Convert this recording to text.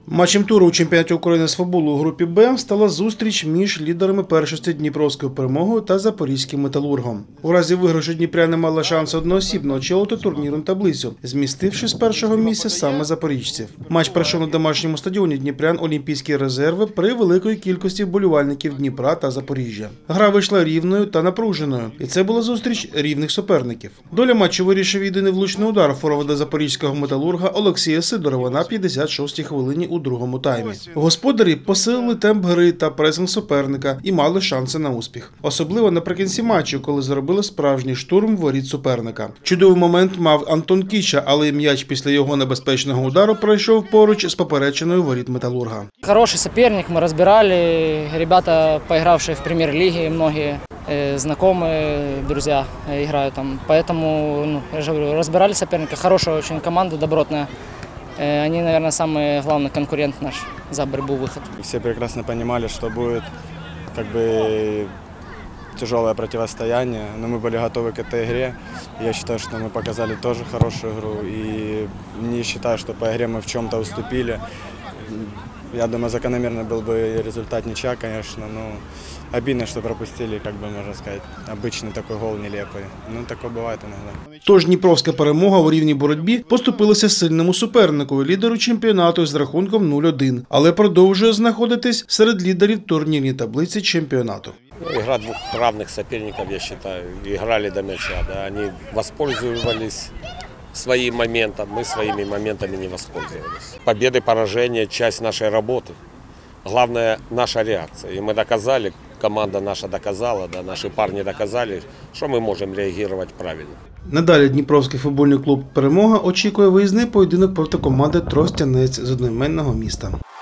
Матчем туру у чемпіонаті України з футболу у групі «Б» стала зустріч між лідерами першості Дніпровською «Перемогою» та Запорізьким «Металургом». У разі виграшу дніпряни мали шанс одноосібно очолити турнірну таблицю, змістивши з першого місця саме запоріжців. Матч пройшов на домашньому стадіоні дніпрян олімпійські резерви при великої кількості вболівальників Дніпра та Запоріжжя. Гра вийшла рівною та напруженою, і це була зустріч рівних суперників. Доля матчу вирішив єдиний влучний удар форварда Запорізького «Металурга» Олексія Сидорова на 56-й хвилині у другому таймі. Господарі посилили темп гри та пресинг суперника і мали шанси на успіх. Особливо наприкінці матчу, коли зробили справжній штурм воріт суперника. Чудовий момент мав Антон Кіча, але м'яч після його небезпечного удару пройшов поруч з поперечиною воріт «Металурга». Хороший соперник, мы разбирали. Ребята, поигравшие в премьер-лиге, многие знакомые, друзья играют там. Поэтому, я же говорю, разбирали соперника. Хорошая очень команда, добротная. Они, наверное, самый главный конкурент наш за борьбу, выход. Все прекрасно понимали, что будет тяжелое противостояние, но мы были готовы к этой игре. Я считаю, что мы показали тоже хорошую игру, и не считаю, что по игре мы в чем-то уступили. Я думаю, закономерно был бы результат ничья, конечно, но обидно, что пропустили, можно сказать, обычный такой гол нелепый. Ну, такое бывает иногда. Тож Дніпровська «Перемога» у рівній боротьбі поступилася сильному супернику, лідеру чемпіонату з рахунком 0-1, але продовжує знаходитись серед лідерів турнірній таблиці чемпіонату. Игра двух равных соперников, я считаю, играли до мяча. Да. Они воспользовались своим моментом, мы своими моментами не воспользовались. Победы, поражения – часть нашей работы. Главное – наша реакция. И мы доказали, команда наша доказала, да, наши парни доказали, что мы можем реагировать правильно. Надалі Дніпровський футбольний клуб «Перемога» очікує виїзний поєдинок проти команди «Тростянець» з одноіменного міста.